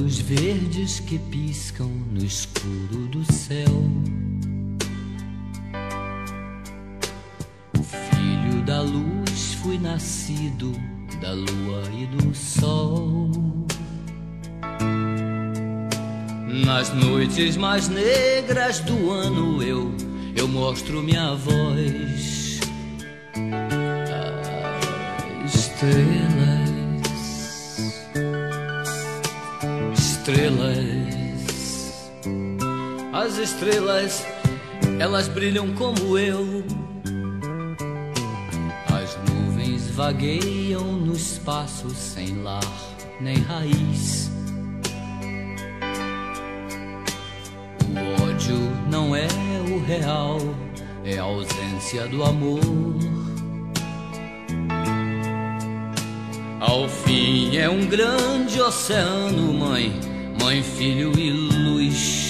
olhos verdes que piscam no escuro do céu. Filho da luz, fui nascido da lua e do sol. Nas noites mais negras do ano eu mostro minha voz. As estrelas, elas brilham como eu. As nuvens vagueiam no espaço sem lar nem raiz. O ódio não é o real, é a ausência do amor. Ao fim é um grande oceano, mãe, filho e luz.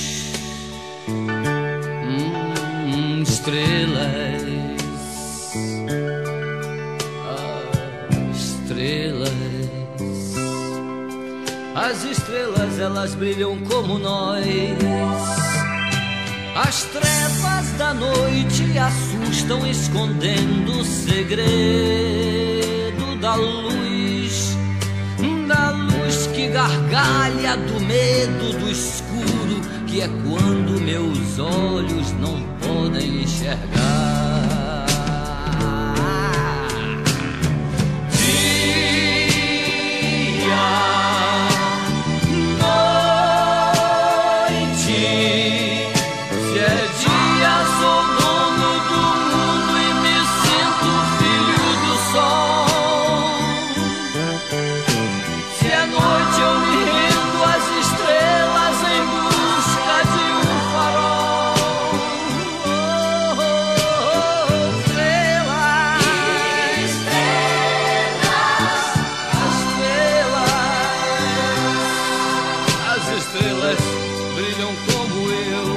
As estrelas, elas brilham como nós. As trevas da noite assustam, escondendo o segredo da luz que gargalha do medo do escuro, que é quando meus olhos não podem enxergar. Brilham como eu.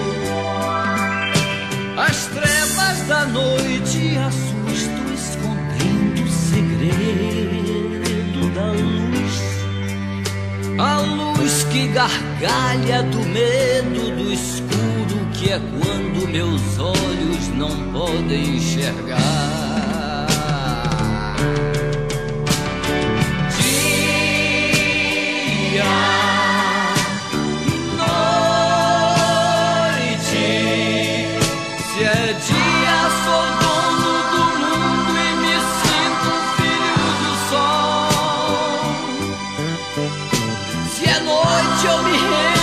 As trevas da noite assustam, escondendo o segredo da luz. A luz que gargalha do medo do escuro, que é quando meus olhos não podem enxergar. Se é dia, sou dono do mundo e me sinto filho do sol. Se é noite, eu me rendo.